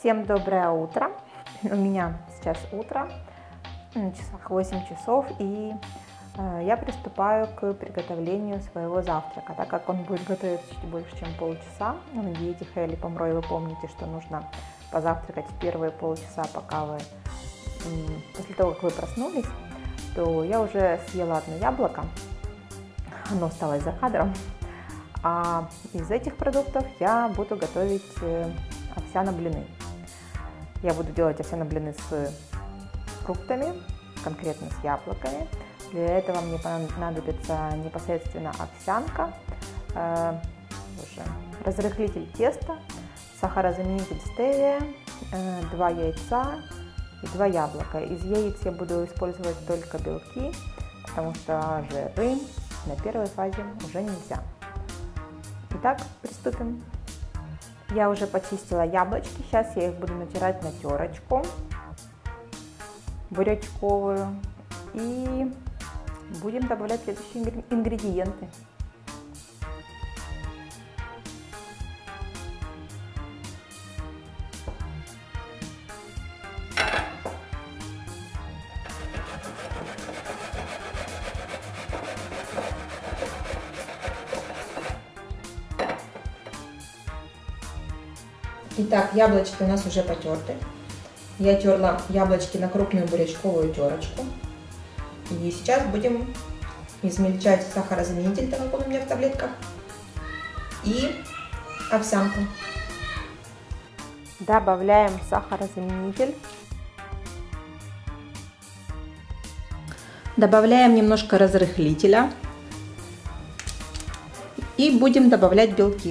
Всем доброе утро! У меня сейчас утро, на часах 8 часов, и я приступаю к приготовлению своего завтрака, так как он будет готовиться чуть больше, чем полчаса. На диете Хейли Помрой вы помните, что нужно позавтракать в первые полчаса, пока вы, после того, как вы проснулись, то я уже съела одно яблоко, оно осталось за кадром, а из этих продуктов я буду готовить овсяно-блины. Я буду делать овсяно-блины с фруктами, конкретно с яблоками. Для этого мне понадобится непосредственно овсянка, разрыхлитель теста, сахарозаменитель стевия, 2 яйца и 2 яблока. Из яиц я буду использовать только белки, потому что жиры на первой фазе уже нельзя. Итак, приступим. Я уже почистила яблочки, сейчас я их буду натирать на терочку бурячковую и будем добавлять следующие ингредиенты. Итак, яблочки у нас уже потерты. Я терла яблочки на крупную бурячковую терочку. И сейчас будем измельчать сахарозаменитель, так как он у меня в таблетках, и овсянку. Добавляем сахарозаменитель. Добавляем немножко разрыхлителя. И будем добавлять белки.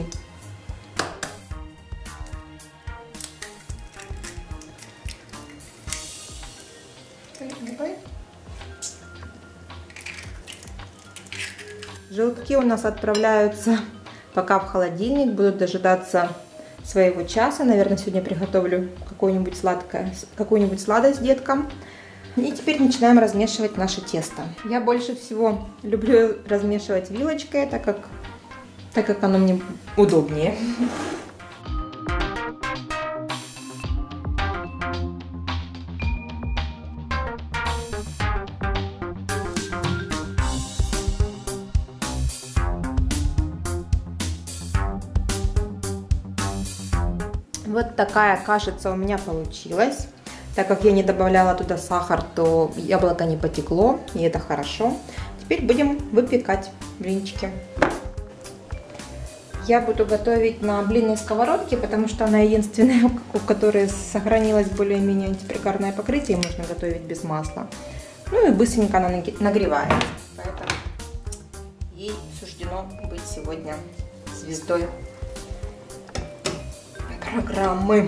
Желтки у нас отправляются пока в холодильник, будут дожидаться своего часа. Наверное, сегодня приготовлю какую-нибудь сладость деткам. И теперь начинаем размешивать наше тесто. Я больше всего люблю размешивать вилочкой, так как оно мне удобнее. Вот такая кашица у меня получилась. Так как я не добавляла туда сахар, то яблоко не потекло, и это хорошо. Теперь будем выпекать блинчики. Я буду готовить на блинной сковородке, потому что она единственная, у которой сохранилось более-менее антипригарное покрытие, можно готовить без масла. Ну и быстренько она нагревается, поэтому ей суждено быть сегодня звездой программы.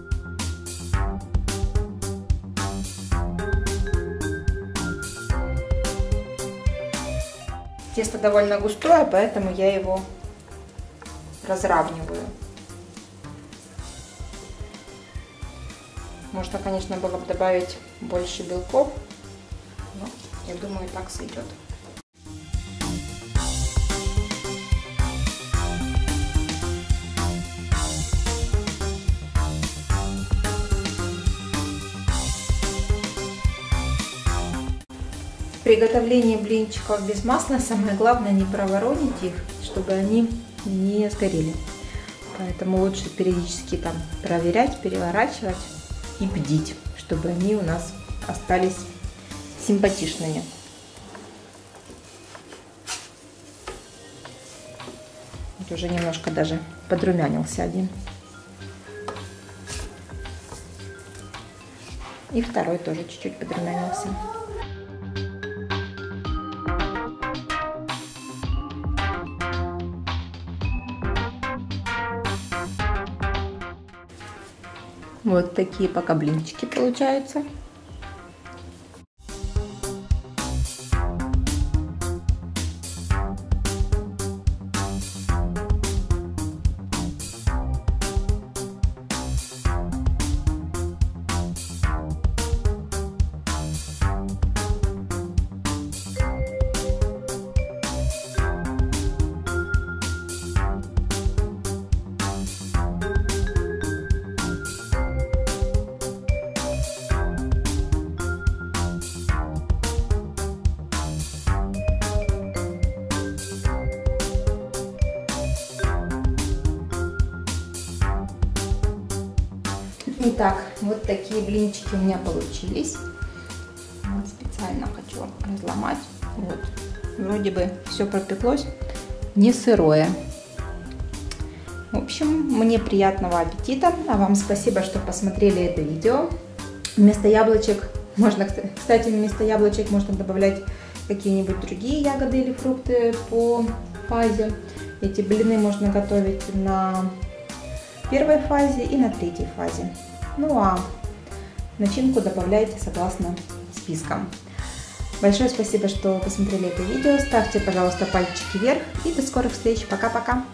Тесто довольно густое, поэтому я его разравниваю. Можно, конечно, было бы добавить больше белков, но я думаю, так сойдет. В приготовлении блинчиков без масла самое главное не проворонить их, чтобы они не сгорели. Поэтому лучше периодически там проверять, переворачивать и бдить, чтобы они у нас остались симпатичными. Вот уже немножко даже подрумянился один. И второй тоже чуть-чуть подрумянился. Вот такие пока блинчики получаются. Итак, вот такие блинчики у меня получились. Вот специально хочу разломать. Вот. Вроде бы все пропеклось, не сырое. В общем, мне приятного аппетита. А вам спасибо, что посмотрели это видео. Вместо яблочек можно, кстати, вместо яблочек можно добавлять какие-нибудь другие ягоды или фрукты по фазе. Эти блины можно готовить на первой фазе и на третьей фазе. Ну а начинку добавляйте согласно спискам. Большое спасибо, что посмотрели это видео. Ставьте, пожалуйста, пальчики вверх и до скорых встреч. Пока-пока!